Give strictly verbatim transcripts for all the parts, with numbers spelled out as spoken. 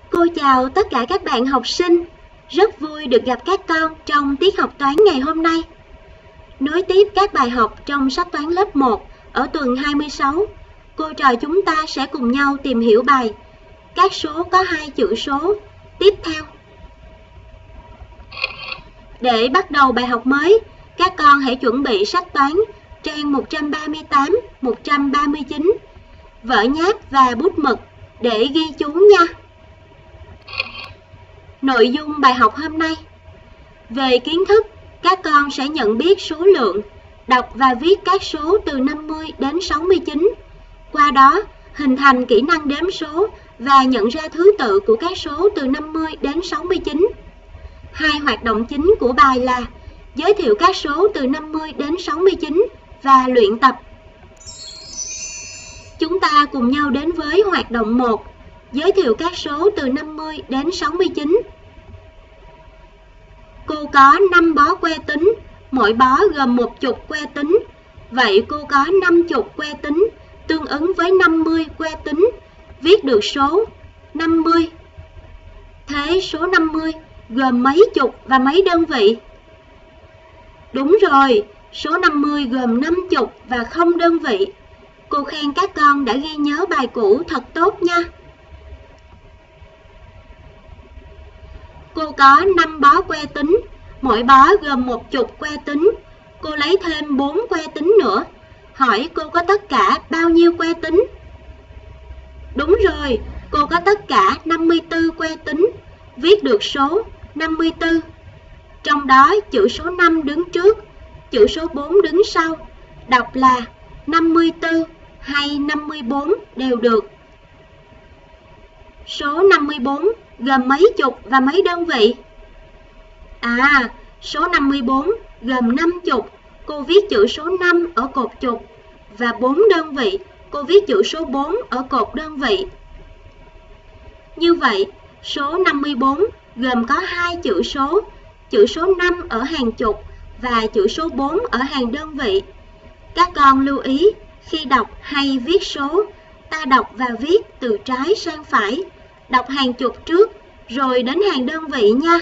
Cô chào tất cả các bạn học sinh. Rất vui được gặp các con trong tiết học toán ngày hôm nay. Nối tiếp các bài học trong sách toán lớp một ở tuần hai mươi sáu, cô trò chúng ta sẽ cùng nhau tìm hiểu bài các số có hai chữ số tiếp theo. Để bắt đầu bài học mới, các con hãy chuẩn bị sách toán trang một trăm ba mươi tám, một trăm ba mươi chín, vở nháp và bút mực để ghi chú nha. Nội dung bài học hôm nay: về kiến thức, các con sẽ nhận biết số lượng, đọc và viết các số từ năm mươi đến sáu mươi chín. Qua đó, hình thành kỹ năng đếm số và nhận ra thứ tự của các số từ năm mươi đến sáu mươi chín. Hai hoạt động chính của bài là giới thiệu các số từ năm mươi đến sáu mươi chín và luyện tập. Chúng ta cùng nhau đến với hoạt động một, giới thiệu các số từ năm mươi đến sáu mươi chín. Cô có năm bó que tính, mỗi bó gồm một chục que tính. Vậy cô có năm chục que tính, tương ứng với năm mươi que tính. Viết được số năm mươi. Thế số năm mươi gồm mấy chục và mấy đơn vị? Đúng rồi, số năm mươi gồm năm chục và không đơn vị. Cô khen các con đã ghi nhớ bài cũ thật tốt nha. Cô có năm bó que tính, mỗi bó gồm một chục que tính. Cô lấy thêm bốn que tính nữa. Hỏi cô có tất cả bao nhiêu que tính? Đúng rồi, cô có tất cả năm mươi tư que tính. Viết được số năm mươi tư. Trong đó chữ số năm đứng trước, chữ số bốn đứng sau. Đọc là năm mươi tư hay năm mươi bốn đều được. Số năm mươi bốn gồm mấy chục và mấy đơn vị? À, số năm mươi bốn gồm năm chục, cô viết chữ số năm ở cột chục, và bốn đơn vị, cô viết chữ số bốn ở cột đơn vị. Như vậy, số năm mươi bốn gồm có hai chữ số, chữ số năm ở hàng chục và chữ số bốn ở hàng đơn vị. Các con lưu ý, khi đọc hay viết số, ta đọc và viết từ trái sang phải, đọc hàng chục trước, rồi đến hàng đơn vị nha.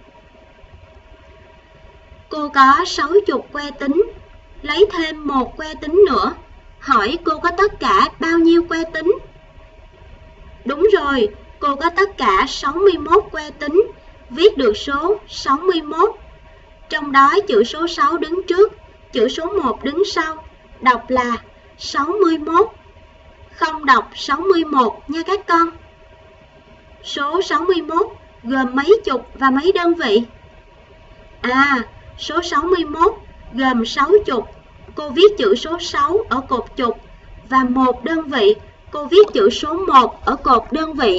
Cô có sáu chục que tính, lấy thêm một que tính nữa. Hỏi cô có tất cả bao nhiêu que tính? Đúng rồi, cô có tất cả sáu mươi mốt que tính, viết được số sáu mươi mốt. Trong đó chữ số sáu đứng trước, chữ số một đứng sau, đọc là sáu mươi mốt. Không đọc sáu mươi mốt nha các con. Số sáu mươi mốt gồm mấy chục và mấy đơn vị? À, số sáu mươi mốt gồm sáu chục, cô viết chữ số sáu ở cột chục, và một đơn vị, cô viết chữ số một ở cột đơn vị.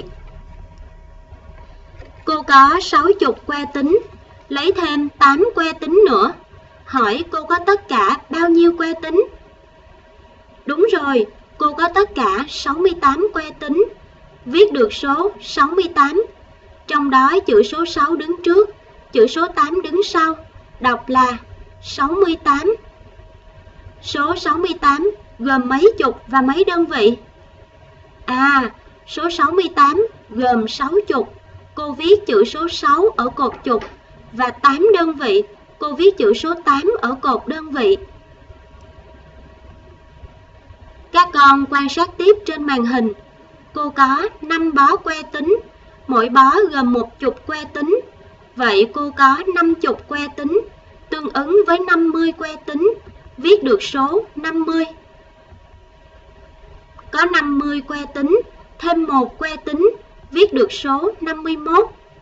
Cô có sáu chục que tính, lấy thêm tám que tính nữa. Hỏi cô có tất cả bao nhiêu que tính? Đúng rồi, cô có tất cả sáu mươi tám que tính. Viết được số sáu mươi tám. Trong đó chữ số sáu đứng trước, chữ số tám đứng sau. Đọc là sáu mươi tám. Số sáu mươi tám gồm mấy chục và mấy đơn vị? À, số sáu mươi tám gồm sáu chục. Cô viết chữ số sáu ở cột chục, và tám đơn vị, cô viết chữ số tám ở cột đơn vị. Các con quan sát tiếp trên màn hình. Cô có năm bó que tính, mỗi bó gồm một chục que tính. Vậy cô có năm chục que tính, tương ứng với năm mươi que tính. Viết được số năm mươi. Có năm mươi que tính, thêm một que tính, viết được số năm mươi mốt.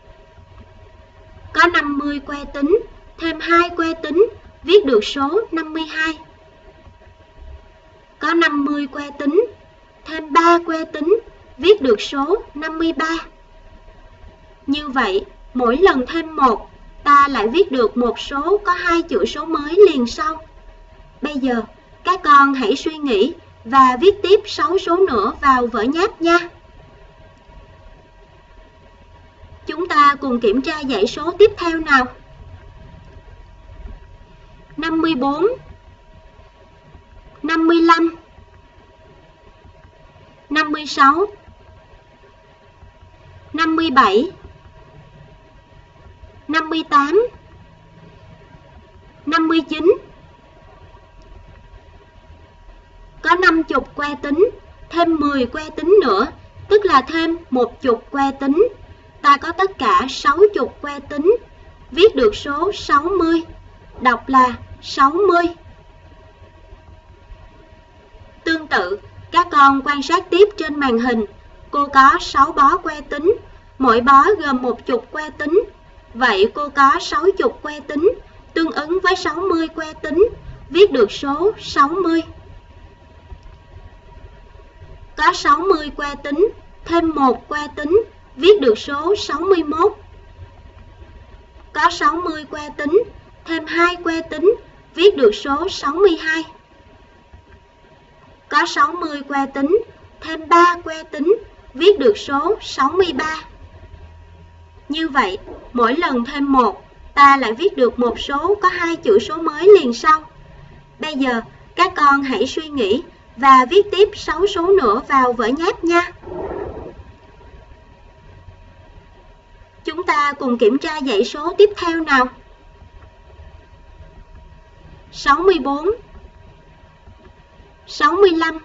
Có năm mươi que tính, thêm hai que tính, viết được số năm mươi hai. Có năm mươi que tính, thêm ba que tính, viết được số năm mươi ba. Như vậy, mỗi lần thêm một, ta lại viết được một số có hai chữ số mới liền sau. Bây giờ, các con hãy suy nghĩ và viết tiếp sáu số nữa vào vở nháp nha. Chúng ta cùng kiểm tra dãy số tiếp theo nào. năm mươi bốn, năm mươi lăm, năm mươi sáu, năm mươi bảy, năm mươi tám, năm mươi chín. Có năm chục que tính, thêm mười que tính nữa, tức là thêm một chục que tính. Ta có tất cả sáu chục que tính, viết được số sáu mươi, đọc là sáu mươi. Tương tự, các con quan sát tiếp trên màn hình, cô có sáu bó que tính, mỗi bó gồm một chục que tính. Vậy cô có sáu chục que tính, tương ứng với sáu mươi que tính, viết được số sáu mươi. Có sáu mươi que tính, thêm một que tính, viết được số sáu mươi mốt. Có sáu mươi que tính, thêm hai que tính, viết được số sáu mươi hai. Có sáu mươi que tính, thêm ba que tính, viết được số sáu mươi ba. Như vậy, mỗi lần thêm một, ta lại viết được một số có hai chữ số mới liền sau. Bây giờ, các con hãy suy nghĩ và viết tiếp sáu số nữa vào vở nháp nha. Chúng ta cùng kiểm tra dãy số tiếp theo nào. sáu mươi bốn, sáu mươi lăm,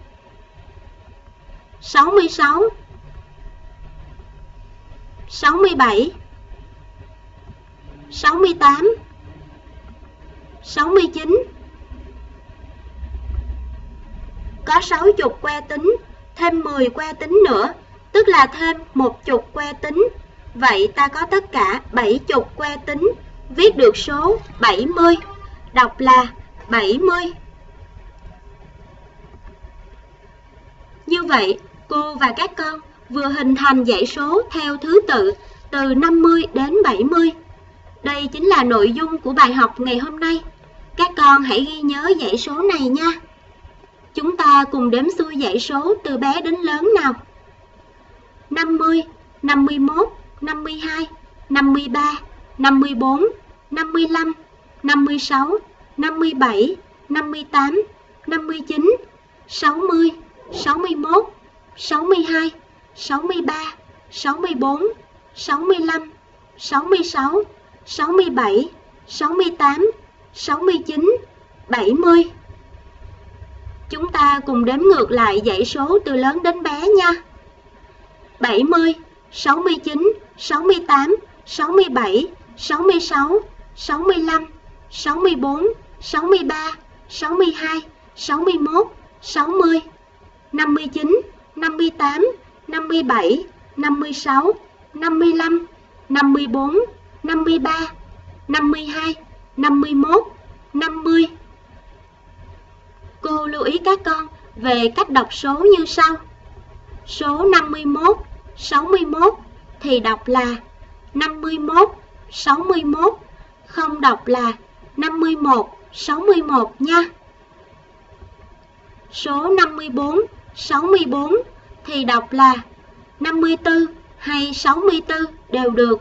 sáu mươi sáu, sáu mươi bảy, sáu mươi tám, sáu mươi chín. Có sáu chục que tính, thêm mười que tính nữa, tức là thêm một chục que tính. Vậy ta có tất cả bảy chục que tính, viết được số bảy mươi, đọc là bảy mươi. Như vậy, cô và các con vừa hình thành dãy số theo thứ tự từ năm mươi đến bảy mươi. Đây chính là nội dung của bài học ngày hôm nay. Các con hãy ghi nhớ dãy số này nha. Chúng ta cùng đếm xuôi dãy số từ bé đến lớn nào. năm mươi, năm mươi mốt, năm mươi hai, năm mươi ba, năm mươi bốn, năm mươi lăm, năm mươi sáu, năm mươi bảy, năm mươi tám, năm mươi chín, sáu mươi, sáu mươi mốt, sáu mươi hai, sáu mươi ba, sáu mươi bốn, sáu mươi lăm, sáu mươi sáu, sáu mươi bảy, sáu mươi tám, sáu mươi chín, bảy mươi. Chúng ta cùng đếm ngược lại dãy số từ lớn đến bé nha. bảy mươi, sáu mươi chín, sáu mươi tám, sáu mươi bảy, sáu mươi sáu, sáu mươi lăm, sáu mươi bốn, sáu mươi ba, sáu mươi hai, sáu mươi mốt, sáu mươi, năm mươi chín, năm mươi tám, năm mươi bảy, năm mươi sáu, năm mươi lăm, năm mươi bốn, năm mươi ba, năm mươi hai, năm mươi mốt, năm mươi. Cô lưu ý các con về cách đọc số như sau. Số năm mươi mốt, sáu mươi mốt thì đọc là năm mươi mốt, sáu mươi mốt, không đọc là năm mươi mốt, sáu mươi mốt nha. Số năm mươi bốn, sáu mươi bốn thì đọc là năm mươi tư hay sáu mươi tư đều được.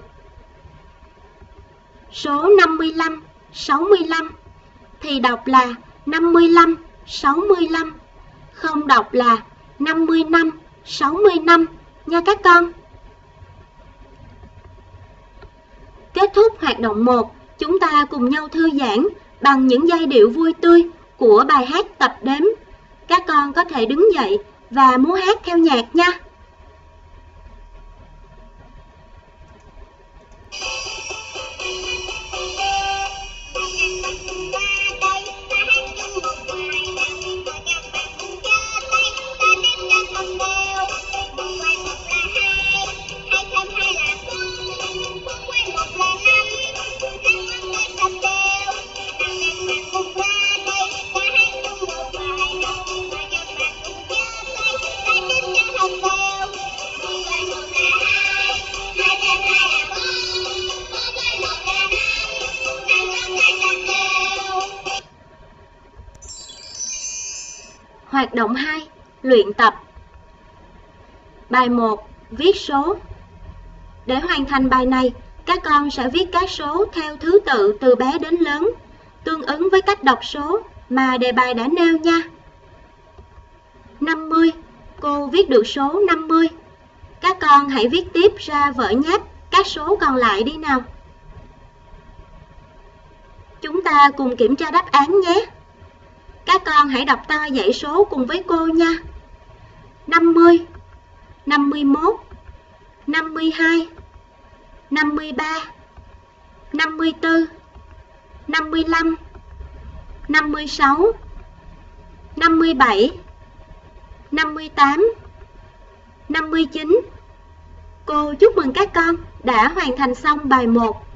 Số năm mươi lăm, sáu mươi lăm thì đọc là năm mươi lăm, sáu mươi lăm, không đọc là năm mươi lăm, sáu mươi lăm nha các con. Kết thúc hoạt động một, chúng ta cùng nhau thư giãn bằng những giai điệu vui tươi của bài hát tập đếm. Các con có thể đứng dậy và múa hát theo nhạc nha. Hoạt động hai, luyện tập. Bài một, viết số. Để hoàn thành bài này, các con sẽ viết các số theo thứ tự từ bé đến lớn, tương ứng với cách đọc số mà đề bài đã nêu nha. năm mươi, cô viết được số năm mươi. Các con hãy viết tiếp ra vở nháp các số còn lại đi nào. Chúng ta cùng kiểm tra đáp án nhé. Các con hãy đọc to dãy số cùng với cô nha. năm mươi, năm mươi mốt, năm mươi hai, năm mươi ba, năm mươi tư, năm mươi lăm, năm mươi sáu, năm mươi bảy, năm mươi tám, năm mươi chín. Cô chúc mừng các con đã hoàn thành xong bài một.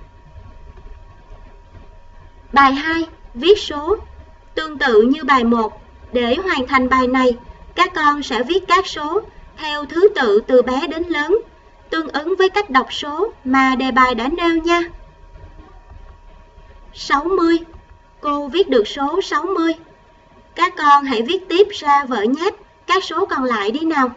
Bài hai, viết số. Tương tự như bài một, để hoàn thành bài này, các con sẽ viết các số theo thứ tự từ bé đến lớn, tương ứng với cách đọc số mà đề bài đã nêu nha. sáu mươi. Cô viết được số sáu mươi. Các con hãy viết tiếp ra vở nháp các số còn lại đi nào.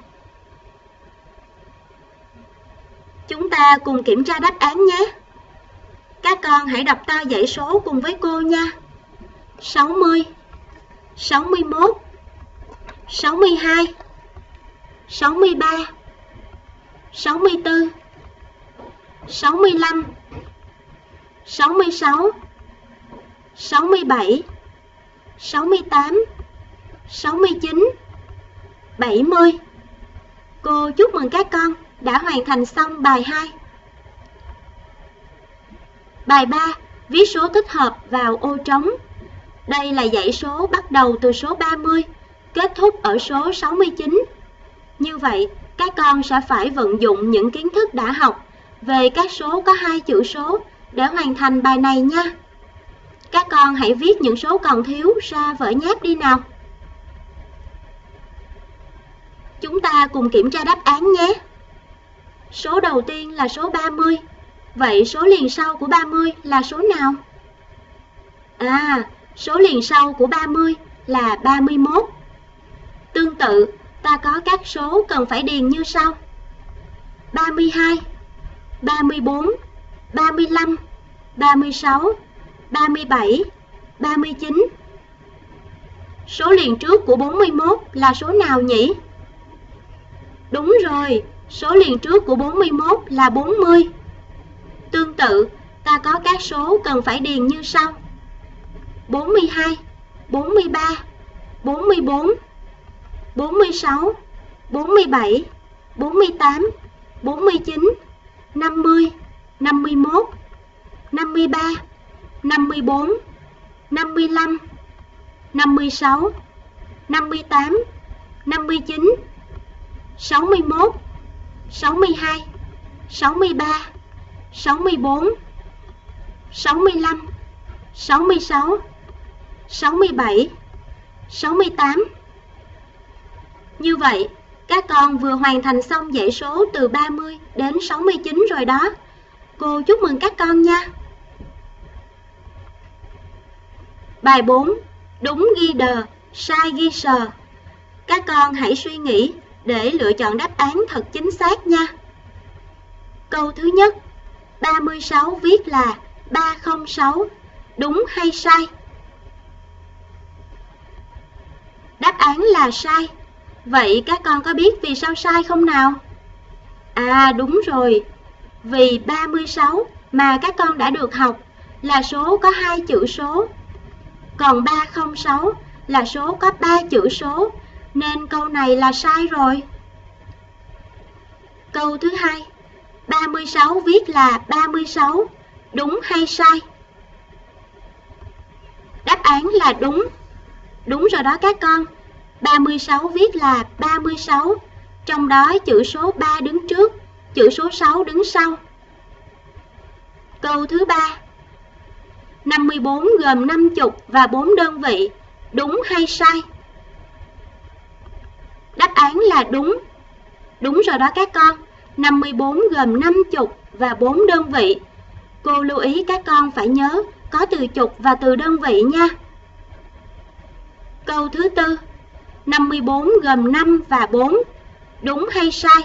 Chúng ta cùng kiểm tra đáp án nhé. Các con hãy đọc to dãy số cùng với cô nha. sáu mươi, sáu mươi mốt, sáu mươi hai, sáu mươi ba, sáu mươi tư, sáu mươi lăm, sáu mươi sáu, sáu mươi bảy, sáu mươi tám, sáu mươi chín, bảy mươi. Cô chúc mừng các con đã hoàn thành xong bài hai. Bài ba, viết số tích hợp vào ô trống. Đây là dãy số bắt đầu từ số ba mươi, kết thúc ở số sáu mươi chín. Như vậy, các con sẽ phải vận dụng những kiến thức đã học về các số có hai chữ số để hoàn thành bài này nha. Các con hãy viết những số còn thiếu ra vở nháp đi nào. Chúng ta cùng kiểm tra đáp án nhé. Số đầu tiên là số ba mươi. Vậy số liền sau của ba mươi là số nào? À, số liền sau của ba mươi là ba mươi mốt. Tương tự, ta có các số cần phải điền như sau: ba mươi hai, ba mươi bốn, ba mươi lăm, ba mươi sáu, ba mươi bảy, ba mươi chín. Số liền trước của bốn mươi mốt là số nào nhỉ? Đúng rồi, số liền trước của bốn mươi mốt là bốn mươi. Tương tự, ta có các số cần phải điền như sau: bốn mươi hai, bốn mươi ba, bốn mươi bốn, bốn mươi sáu, bốn mươi bảy, bốn mươi tám, bốn mươi chín, năm mươi, năm mươi mốt, năm mươi ba, năm mươi bốn, năm mươi lăm, năm mươi sáu, năm mươi tám, năm mươi chín, sáu mươi mốt, sáu mươi hai, sáu mươi ba, sáu mươi bốn, sáu mươi lăm, sáu mươi sáu, sáu mươi bảy, sáu mươi tám. Như vậy, các con vừa hoàn thành xong dãy số từ ba mươi đến sáu mươi chín rồi đó. Cô chúc mừng các con nha. Bài bốn, đúng ghi đờ, sai ghi sờ. Các con hãy suy nghĩ để lựa chọn đáp án thật chính xác nha. Câu thứ nhất, ba mươi sáu viết là ba không sáu, đúng hay sai? Đáp án là sai. Vậy các con có biết vì sao sai không nào? À đúng rồi, vì ba mươi sáu mà các con đã được học là số có hai chữ số, còn ba không sáu là số có ba chữ số, nên câu này là sai rồi. Câu thứ hai, ba mươi sáu viết là ba mươi sáu, đúng hay sai? Đáp án là đúng. Đúng rồi đó các con. ba mươi sáu viết là ba mươi sáu, trong đó chữ số ba đứng trước, chữ số sáu đứng sau. Câu thứ ba, năm mươi bốn gồm năm chục và bốn đơn vị, đúng hay sai? Đáp án là đúng. Đúng rồi đó các con. năm mươi bốn gồm năm chục và bốn đơn vị. Cô lưu ý các con phải nhớ có từ chục và từ đơn vị nha. Câu thứ tư, năm mươi bốn gồm năm và bốn, đúng hay sai?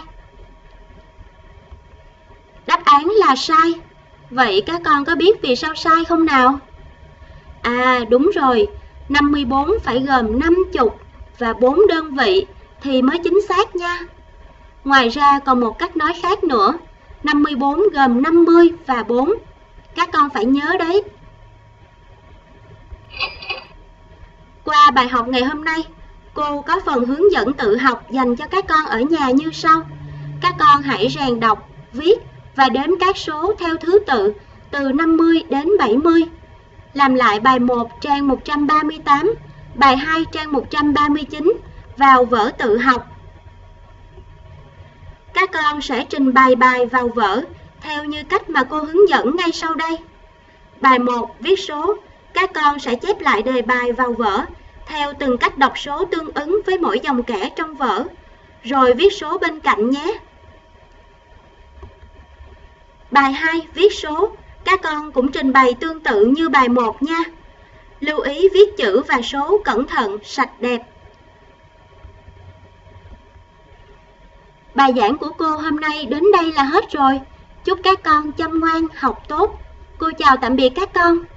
Đáp án là sai. Vậy các con có biết vì sao sai không nào? À đúng rồi, năm mươi bốn phải gồm năm chục và bốn đơn vị thì mới chính xác nha. Ngoài ra còn một cách nói khác nữa. năm mươi bốn gồm năm mươi và bốn. Các con phải nhớ đấy. Qua bài học ngày hôm nay, cô có phần hướng dẫn tự học dành cho các con ở nhà như sau. Các con hãy rèn đọc, viết và đếm các số theo thứ tự từ năm mươi đến bảy mươi. Làm lại bài một trang một trăm ba mươi tám, bài hai trang một trăm ba mươi chín vào vở tự học. Các con sẽ trình bày bài vào vở theo như cách mà cô hướng dẫn ngay sau đây. Bài một viết số, các con sẽ chép lại đề bài vào vở theo từng cách đọc số tương ứng với mỗi dòng kẻ trong vở, rồi viết số bên cạnh nhé. Bài hai viết số, các con cũng trình bày tương tự như bài một nha. Lưu ý viết chữ và số cẩn thận, sạch đẹp. Bài giảng của cô hôm nay đến đây là hết rồi. Chúc các con chăm ngoan, học tốt. Cô chào tạm biệt các con.